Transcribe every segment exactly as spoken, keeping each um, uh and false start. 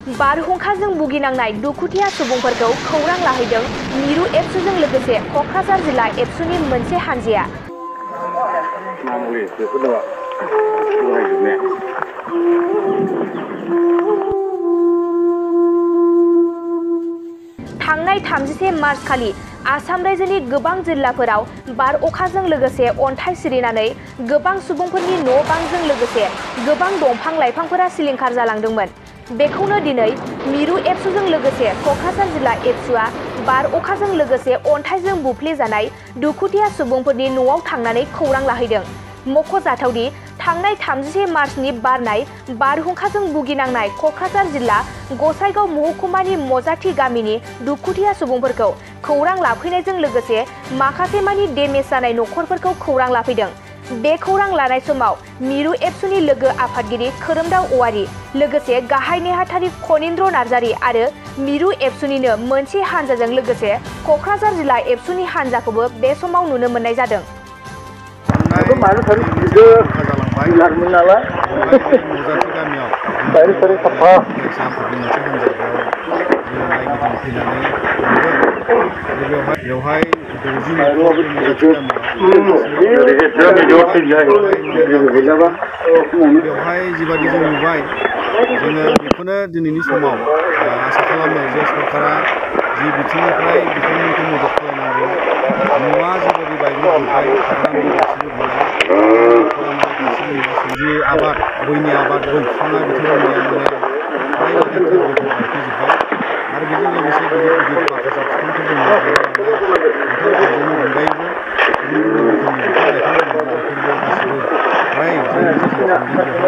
बारहुंखाजों भुगिनांनाय दुखुथिया सुबुंफोरखौ खौरां लाहैदों मिरु एबसुजों लोगोसे क'क्राझार जिल्ला एबसुनि मोनसे हानजाया। थांनाय थामजिसे मार्च खालि आसाम रायजोनि गोबां जिल्लाफोराव बार अखाजों लोगोसे अन्थाइ सिरिनानै गोबां सुबुंफोरनि न' बांजों लोगोसे गोबां दंफां लाइफांफोरा सिलिंखार जालांदोंमोन। बेखौनो दिनै मिरु एबसुजों लोगोसे क'क्राझार जिल्ला एबसुआ बार अखाजों लोगोसे अन्थाइजों बुफ्लेजानाय दुखुथिया सुबुंफोरनि न'आव थांनानै खौरां लाहैदों। मख'जाथावदि थांनाय थामजिसे मार्चनि बारनाय बारहुंखाजों भुगिनांनाय क'क्राझार जिल्ला गसाइगाव महकुमानि मजाथि गामिनि दुखुथिया सुबुंफोरखौ खौरां लाफैनायजों लोगोसे माखासे मानि डेमेज जानाय न'खरफोरखौ खौरां लाफैदों। बे खौरां लानाय समाव मिरु एबसुनि लोगो आफादगिरि खोरोमदाव औवारी लोगोसे गाहाय नेहाथारि खनीन्द्र नार्जारी आरो मिरु एबसुनिनो मोनसे हानजाजों लोगोसे क'क्राझार जिल्ला एबसुनि हानजाखौबो बे समाव नुनो मोननाय जादों। बेवहाय जिबायदि जों नुबाय जोङो बेखौनो दिनैनि समाव आसा खालामो जे सरकारा जि बिथिंनिफ्राय बिथांमोनखौ मदद खालामनांगौ। न'आ जिबायदि बायग्लिजोब्बाय जि आबाद गयनि आबाद गय बिफाङा बिथांमोननिया माने फ्राय बायफैजोब्बाय आरो बेजों लोगोसे गिदिर गिदिर माखासे बिफांफोर दङ खान्थाल थाइजौनि अनगायैबो गुबुन गुबुन रोखोमनि बिफां लाइफां दङ बेफोरबो गासिबो फ्राय जायनि जायगायाव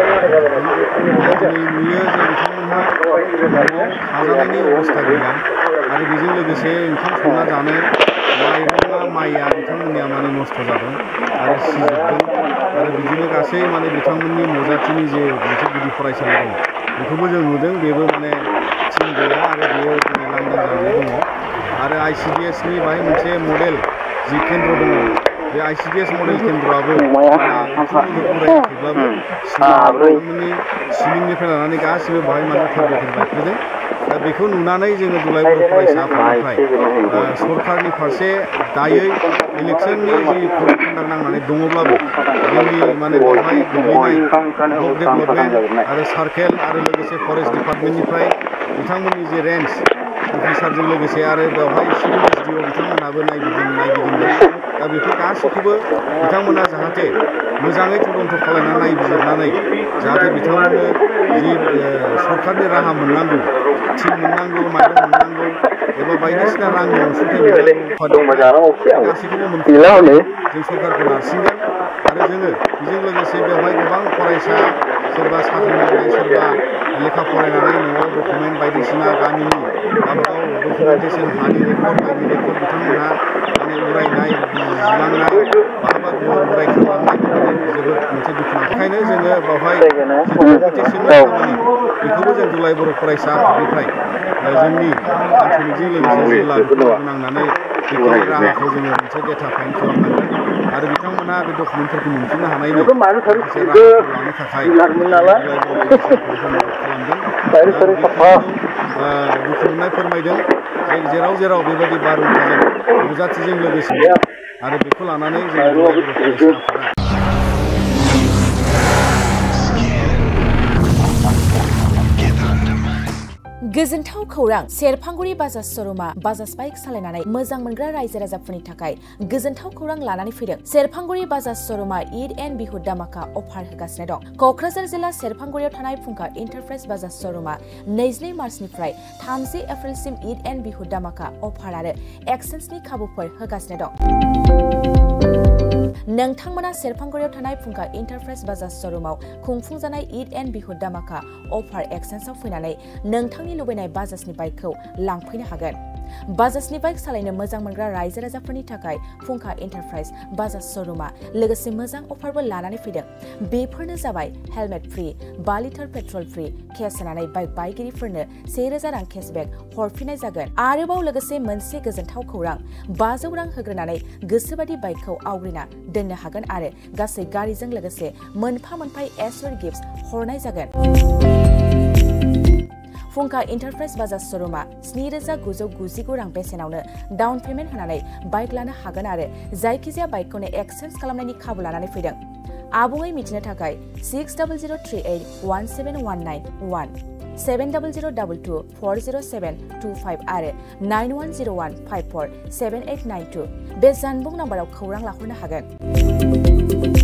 दिनै नुयो जे बिथांमोनहा न'आव थाजानायनि अबस्था गैया आरो बेजों लोगोसे ओंखाम संना जानो माइरङा माइया बिथांमोननिया माने नस्थ' जादों आरो सिजोबदों आरो बिदिनो गासै माने बिथांमोननि मजाथिनि जे मोनसे गुदि फरायसालि दं बेखौबो जों नुदों बेबो माने थिं गैया आरो बेयो दिनै लांदां जानानै दङ आरो आइ सि डि एसनि बाहाय मोनसे मडेल जि केन्द्र दङ बे I C D S model केन्द्रआबो फरायाखैब्लाबो बिथांमोननि सिलिंनिफ्राय लानानै गासिबो बाहाय माने थेरबेथेर बायफ्लेदों। दा बेखौ नुनानै जोङो दुलाय बर' फरायसा आफादनिफ्राय सरकारनि फारसे दायै इलेक्सननि जि खन्दार नांनानै दङब्लाबो जोंनि माने बेवहाय गोग्लैनाय ब्लक डेभेलपमेन्ट आरो सार्केल आरो लोगोसे फरेस्ट डिपार्टमेन्टनिफ्राय बिथांमोननि जे रेन्ज अफिसारजों लोगोसे आरो बेवहाय सिभिल एस डि अ बिथांमोनाबो नायगिदिं नायगिदिंदों। दा बेफोर गासैखौबो बिथांमोना जाहाथे मोजाङै तदन्त खालामनानै नायबिजिरनानै जाहाथे बिथांमोननो जि सरकारनि राहा मोननांगौ थिं मोननांगौ माइरं मोननांगौ एबा बायदिसिना रांनि अनसुंथाइ मोननांगौ गासैखौबो मोनफिननानै जों सरकारखौ नारसिनगोन आरो जोङो बेजों लोगोसे बेवहाय गोबां फरायसा सोरबा साख्रि मावनाय सोरबा लेखा फरायनानै न'आव डकुमेन्ट बायदिसिना गामिनि गावबागाव डकुमेन्टेसन हानि रेकर्ड बायदि रेकर्ड बिथांमोनहा माने उरायनाय जिलांनाय माबा उराय खालामनाय बेबायदि जोबोद मोनसे दुखुनांथाव। ओंखायनो जोङो बेवहाय कम्पिटिसननि खामानि बेखौबो जों दुलाय बर' फरायसा आफादनिफ्राय जोंनि आनसलिकजों लोगोसे जिल्ला बेफोराव नांनानै बेफोरनि राहाखौ जोङो मोनसे डेटा फाइन खालामनांगोन आरो बिथांमोना बे डकुमेन्टफोरखौ मोनफिननो हानायनि माखासे राहाखौ लानो थाखाय दुलाय बर' फरायसाफोरखौ मदद खालामदों। दुखु मोननाय फोरमायदों जे जेराव जेराव बेबायदि बारहुंखाजों नुजाथिजों लोगोसे आरो बेखौ लानानै जों दुलाय बर' फरायसा आफादा गोजोनथाव खौरां सेरफांगुरि बाजाज श'रुमा बाजाज बाइक सालायनानै मोजां मोनग्रा रायजो राजाफोरनि थाखाय गोजोनथाव खौरां लानानै फैदों। सेरफांगुरि बाजाज श'रुमा ईद एन्ड बिहु दामाका अफार होगासिनो दं। क'क्राझार जिल्ला सेरफांगुरियाव थानाय फुंखा इन्टारप्राइज बाजाज श'रुमा नैजिनै मार्चनिफ्राय थामजि एप्रिलसिम ईद एन्ड बिहु दामाका अफार आरो एक्सचेन्जनि खाबुफोर होगासिनो दं। नोंथांमोना सेरफांगुरियाव थानाय फुंखा इन्टारप्राइज बाजाज श'रुमाव खुंफुंजानाय ईद एन्ड बिहु दामाका अफार एक्सचेन्जआव फैनानै नोंथांनि लुबैनाय बाजाजनि बाइकखौ लांफैनो हागोन। बाजाजनि बाइक सालायनो मोजां मोनग्रा रायजो राजाफोरनि थाखाय फुंखा इन्टारप्राइज बाजाज श'रुमा लोगोसे मोजां अफारबो लानानै फैदों। बेफोरनो जाबाय हेलमेट फ्रि, बा लिटार पेट्रल फ्रि, केस होनानै बाइक बायगिरिफोरनो से रोजा रां केसबेक हरफिननाय जागोन। आरोबाव लोगोसे मोनसे गोजोनथाव खौरां बाजौ रां होग्रोनानै गोसोबादि बाइकखौ आवग्रिना दोननो हागोन आरो गासै गारिजों लोगोसे मोनफा मोनफा एसुर गिफ्ट हरनाय जागोन। फुंखा इन्टारप्राइज बाजाज शोरूमा स्नि रोजा गुजौ गुजिगु रां बेसेनावनो डाउन पेमेन्ट होनानै बाइक लानो हागोन आरो जायखिजाया बाइकखौनो एक्सचेन्ज खालामनायनि खाबु लानानै फैदों। आबुङै मिथिनो थाखाय six double zero' three eight one seven one nine one seven double zero' double two four zero' seven two five आरो nine one zero' one five four seven eight nine two बे जानबुं नाम्बाराव खौरां लाहरनो हागोन।